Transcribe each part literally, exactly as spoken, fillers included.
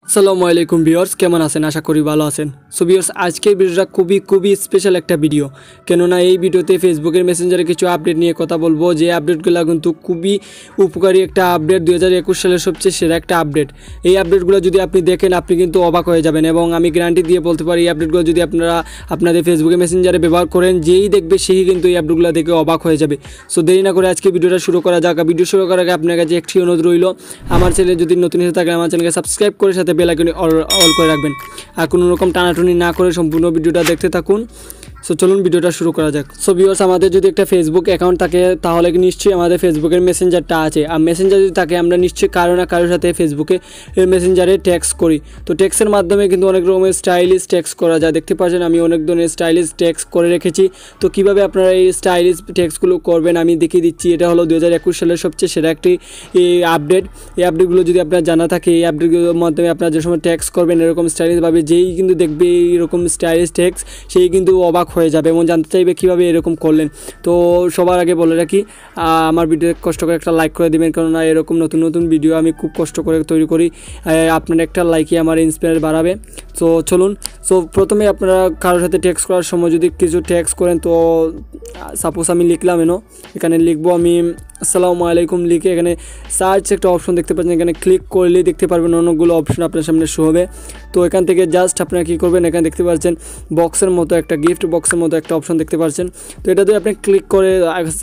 আসসালামু আলাইকুম ভিউয়ার্স, কেমন আছেন? আশা করি ভালো আছেন। সো ভিউয়ার্স, আজকের ভিডিওটা খুবই খুবই স্পেশাল একটা ভিডিও, কেননা এই ভিডিওতে ফেসবুকের মেসেঞ্জারে কিছু আপডেট নিয়ে কথা বলবো। যে আপডেটগুলো কিন্তু খুবই উপকারী একটা আপডেট, দুই হাজার একুশ সালের সবচেয়ে সেরা একটা আপডেট। এই আপডেটগুলো যদি আপনি দেখেন আপনি কিন্তু অবাক হয়ে যাবেন, এবং আমি গ্যারান্টি দিয়ে বলতে পারি এই আপডেটগুলো যদি আপনারা আপনাদের ফেসবুকের মেসেঞ্জারে ব্যবহার করেন, যেই দেখবে সেই কিন্তু এই আপডেটগুলো দেখে অবাক হয়ে যাবে। সো দেরি না করে আজকে ভিডিওটা শুরু করা যাক। ভিডিও শুরু করার আগে আপনার কাছে একটি অনুরোধ রইল, আমার চ্যানেলে যদি নতুন এসে থাকেন আমার চ্যানেলকে সাবস্ক্রাইব করে সাথে বেল আইকনে অল করে রাখবেন, আর কোনো রকম টানাটুনি না করে সম্পূর্ণ ভিডিওটা দেখতে থাকুন। সো চলুন ভিডিওটা শুরু করা যাক। সো ভিউয়ার্স, আমাদের যদি একটা ফেসবুক অ্যাকাউন্ট থাকে তাহলে নিশ্চয়ই আমাদের ফেসবুকের মেসেঞ্জারটা আছে, আর মেসেঞ্জার যদি থাকে আমরা নিশ্চয়ই কারো না কারোর সাথে ফেসবুকে মেসেঞ্জারে টেক্সট করি। তো টেক্সটের মাধ্যমে কিন্তু অনেক রকমের স্টাইলিশ টেক্সট করা যায়। দেখতে পাচ্ছেন আমি অনেক ধরনের স্টাইলিশ টেক্সট করে রেখেছি। তো কীভাবে আপনারা এই স্টাইলিশ টেক্সটগুলো করবেন আমি দেখিয়ে দিচ্ছি। এটা হলো দু হাজার একুশ সালের সবচেয়ে সেরা একটি আপডেট। এই আপডেটগুলো যদি আপনার জানা থাকে, এই আপডেটগুলোর মাধ্যমে আপনারা যে সময় টেক্সট করবেন এরকম স্টাইলিশভাবে, যেই কিন্তু দেখবে এইরকম স্টাইলিশ টেক্সট সেই কিন্তু অবাক হয়ে যাবে এবং জানতে চাইবে কীভাবে এরকম করলেন। তো সবার আগে বলে রাখি, আমার ভিডিও কষ্ট করে একটা লাইক করে দেবেন, কেননা এরকম নতুন নতুন ভিডিও আমি খুব কষ্ট করে তৈরি করি। আপনার একটা লাইকই আমার ইন্সপায়ার বাড়াবে। তো চলুন। সো প্রথমে আপনারা কারোর সাথে টেক্সট করার সময় যদি কিছু টেক্সট করেন, তো সাপোজ আমি লিখলাম এনো, এখানে লিখবো আমি আসসালামু আলাইকুম লিখে এখানে সার্চ একটা অপশন দেখতে পাচ্ছেন, এখানে ক্লিক করলেই দেখতে পারবেন অনেকগুলো অপশন আপনার সামনে শো হবে। তো এখান থেকে জাস্ট আপনারা কী করবেন, এখানে দেখতে পাচ্ছেন বক্সের মতো একটা গিফট বক্সের মতো একটা অপশন দেখতে পাচ্ছেন। তো এটা যদি আপনি ক্লিক করে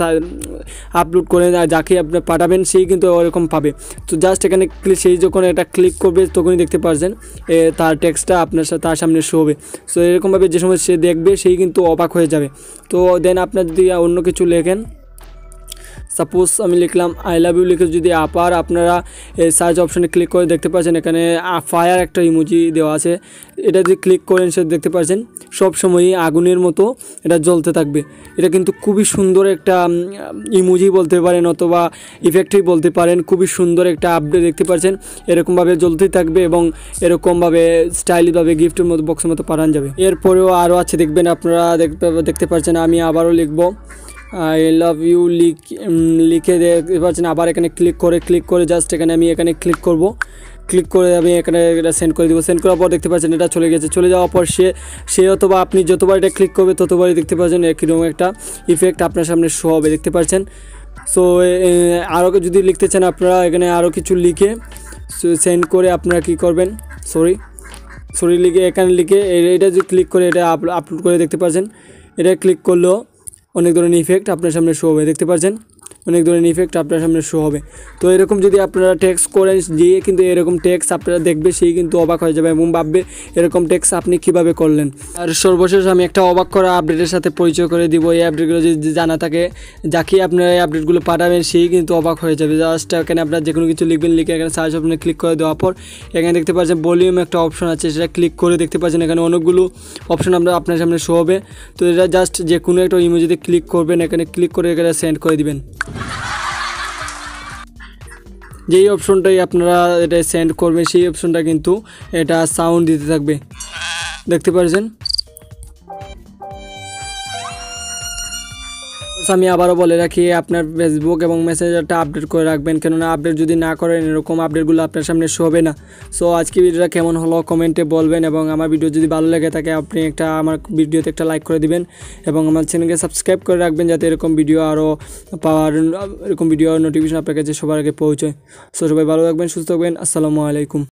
আপলোড করে যাকে আপনি পাঠাবেন সেই কিন্তু ওরকম পাবে। তো জাস্ট এখানে সেই যখন এটা ক্লিক করবে তখনই দেখতে পাচ্ছেন তার টেক্সটটা আপনার তার সামনে শো হবে। সো এরকমভাবে যে সময় সে দেখবে সেই কিন্তু অবাক হয়ে যাবে। তো দেন আপনার যদি অন্য কিছু লেখেন, সাপোজ আমি লিখলাম আই লাভ ইউ লিখে যদি আবার আপনারা এই সার্চ অপশানে ক্লিক করে দেখতে পাচ্ছেন এখানে ফায়ার একটা ইমোজি দেওয়া আছে। এটা যদি ক্লিক করেন সে দেখতে পাচ্ছেন সবসময়ই আগুনের মতো এটা জ্বলতে থাকবে। এটা কিন্তু খুবই সুন্দর একটা ইমোজি বলতে পারেন অথবা ইফেক্টই বলতে পারেন। খুবই সুন্দর একটা আপডেট দেখতে পাচ্ছেন, এরকমভাবে জ্বলতেই থাকবে এবং এরকমভাবে স্টাইলিশভাবে গিফটের মতো বক্সের মতো পাঠানো যাবে। এরপরেও আরও আছে, দেখবেন আপনারা দেখতে দেখতে পাচ্ছেন আমি আবারও লিখবো আই লাভ ইউ লিখ লিখে দেখতে পাচ্ছেন। আবার এখানে ক্লিক করে ক্লিক করে জাস্ট এখানে আমি এখানে ক্লিক করব। ক্লিক করে আমি এখানে এটা সেন্ড করে দেবো। সেন্ড করার পর দেখতে পাচ্ছেন এটা চলে গেছে। চলে যাওয়ার পর সে সে অথবা আপনি যতবার এটা ক্লিক করবে ততবারই দেখতে পাচ্ছেন একইরকম একটা ইফেক্ট আপনার সামনে শো হবে, দেখতে পাচ্ছেন। সো আরও যদি লিখতে চান আপনারা এখানে আরও কিছু লিখে সেন্ড করে আপনারা কী করবেন, সরি সরি লিখে এখানে লিখে এটা যদি ক্লিক করে এটা আপলোড করে দেখতে পাচ্ছেন এটা ক্লিক করলেও অনেক ধরনের ইফেক্ট আপনার সামনে শো হবে, দেখতে পাচ্ছেন অনেক ধরনের ইফেক্ট আপনার সামনে শো হবে। তো এরকম যদি আপনারা টেক্সট করেন দিয়ে কিন্তু এরকম টেক্সট আপনারা দেখবে সেই কিন্তু অবাক হয়ে যাবে এবং ভাববে এরকম টেক্সট আপনি কীভাবে করলেন। আর সর্বশেষ আমি একটা অবাক করা আপডেটের সাথে পরিচয় করে দিব। এই আপডেটগুলো যদি জানা থাকে, যাকে আপনারা এই আপডেটগুলো পাঠাবেন সেই কিন্তু অবাক হয়ে যাবে। জাস্ট এখানে আপনারা যে কোনো কিছু লিখবেন, লিখে এখানে সার্চ অপশনে ক্লিক করে দেওয়ার পর এখানে দেখতে পাচ্ছেন ভলিউম একটা অপশন আছে, সেটা ক্লিক করে দেখতে পাচ্ছেন এখানে অনেকগুলো অপশন আমরা আপনার সামনে শো হবে। তো এটা জাস্ট যে কোনো একটা ইমোজিতে ক্লিক করবেন, এখানে ক্লিক করে এখানে সেন্ড করে দিবেন। যেই অপশনটাই আপনারা এটা সেন্ড করবেন সেই অপশনটা কিন্তু এটা সাউন্ড দিতে থাকবে, দেখতে পাচ্ছেন। আমি আবারও বলে রাখি আপনার ফেসবুক এবং মেসেঞ্জারটা আপডেট করে রাখবেন, কেননা আপডেট যদি না করেন এরকম আপডেটগুলো আপনার সামনে শো হবে না। সো আজকে ভিডিওটা কেমন হলো কমেন্টে বলবেন, এবং আমার ভিডিও যদি ভালো লেগে থাকে আপনি একটা আমার ভিডিওতে একটা লাইক করে দিবেন এবং আমার চ্যানেলকে সাবস্ক্রাইব করে রাখবেন, যাতে এরকম ভিডিও আরও পাওয়ার এরকম ভিডিও নোটিফিকেশন আপনার কাছে সবার আগে পৌঁছয়। সো সবাই ভালো থাকবেন, সুস্থ থাকবেন। আসসালামু আলাইকুম।